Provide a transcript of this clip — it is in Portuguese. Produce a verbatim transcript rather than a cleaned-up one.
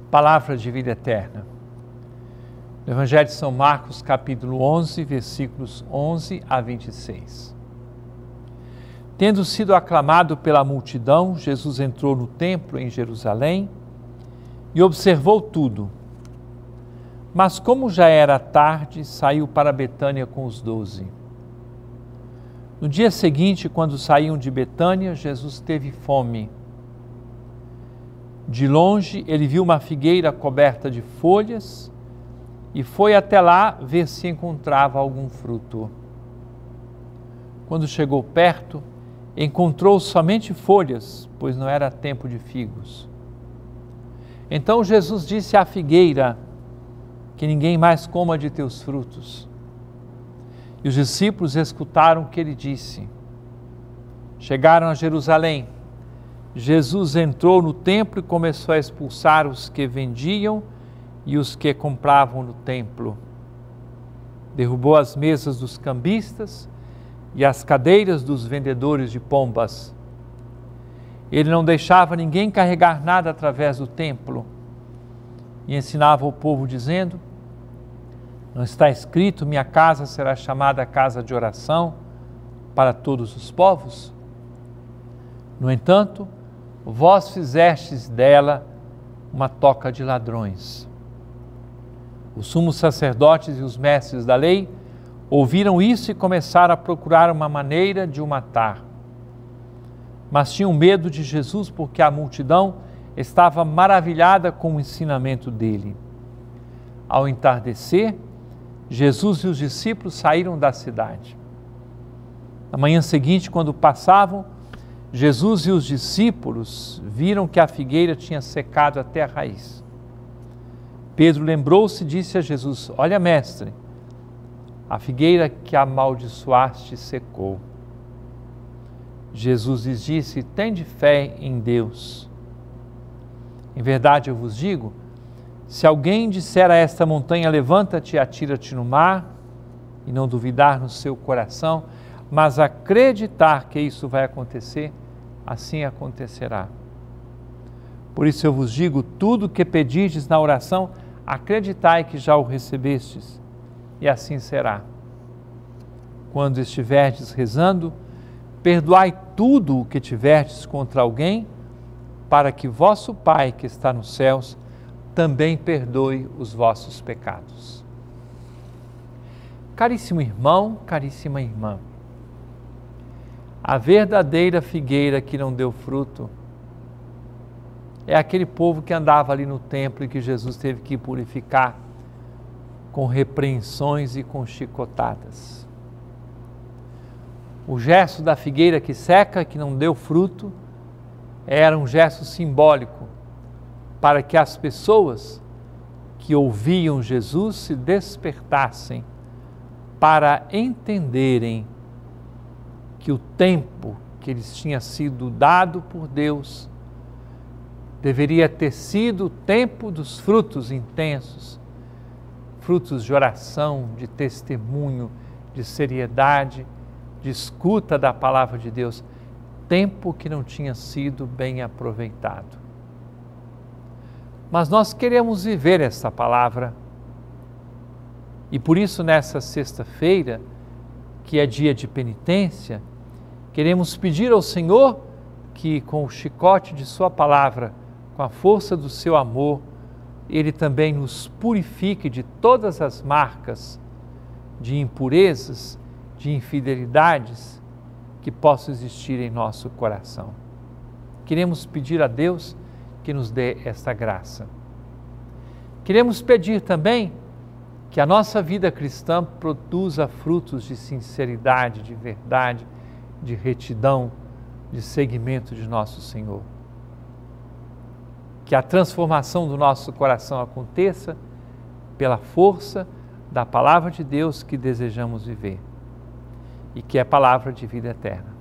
Palavra de vida eterna. No Evangelho de São Marcos, capítulo onze, versículos onze a vinte e seis. Tendo sido aclamado pela multidão, Jesus entrou no templo em Jerusalém e observou tudo. Mas como já era tarde, saiu para Betânia com os doze. No dia seguinte, quando saíam de Betânia, Jesus teve fome. De longe, ele viu uma figueira coberta de folhas e foi até lá ver se encontrava algum fruto. Quando chegou perto, encontrou somente folhas, pois não era tempo de figos. Então Jesus disse à figueira: que ninguém mais coma de teus frutos. E os discípulos escutaram o que ele disse. Chegaram a Jerusalém. Jesus entrou no templo e começou a expulsar os que vendiam e os que compravam no templo. Derrubou as mesas dos cambistas e as cadeiras dos vendedores de pombas. Ele não deixava ninguém carregar nada através do templo e ensinava o povo dizendo: não está escrito, minha casa será chamada casa de oração para todos os povos? No entanto, vós fizestes dela uma toca de ladrões. Os sumos sacerdotes e os mestres da lei ouviram isso e começaram a procurar uma maneira de o matar. Mas tinham medo de Jesus porque a multidão estava maravilhada com o ensinamento dele. Ao entardecer, Jesus e os discípulos saíram da cidade. Na manhã seguinte, quando passavam, Jesus e os discípulos viram que a figueira tinha secado até a raiz. Pedro lembrou-se e disse a Jesus: olha, mestre, a figueira que amaldiçoaste secou. Jesus lhes disse: tende fé em Deus. Em verdade eu vos digo, se alguém disser a esta montanha, levanta-te e atira-te no mar, e não duvidar no seu coração, mas acreditar que isso vai acontecer, assim acontecerá. Por isso eu vos digo, tudo o que pedirdes na oração, acreditai que já o recebestes, e assim será. Quando estiverdes rezando, perdoai tudo o que tiverdes contra alguém, para que vosso Pai que está nos céus também perdoe os vossos pecados. Caríssimo irmão, caríssima irmã, a verdadeira figueira que não deu fruto é aquele povo que andava ali no templo e que Jesus teve que purificar com repreensões e com chicotadas. O gesto da figueira que seca, que não deu fruto, era um gesto simbólico para que as pessoas que ouviam Jesus se despertassem para entenderem que o tempo que lhes tinha sido dado por Deus deveria ter sido o tempo dos frutos intensos, frutos de oração, de testemunho, de seriedade, de escuta da palavra de Deus, tempo que não tinha sido bem aproveitado. Mas nós queremos viver essa palavra e por isso nessa sexta-feira, que é dia de penitência, queremos pedir ao Senhor que com o chicote de sua palavra, com a força do seu amor, Ele também nos purifique de todas as marcas de impurezas, de infidelidades que possam existir em nosso coração. Queremos pedir a Deus que nos dê esta graça. Queremos pedir também que a nossa vida cristã produza frutos de sinceridade, de verdade, de retidão, de seguimento de nosso Senhor. Que a transformação do nosso coração aconteça pela força da palavra de Deus que desejamos viver e que é a palavra de vida eterna.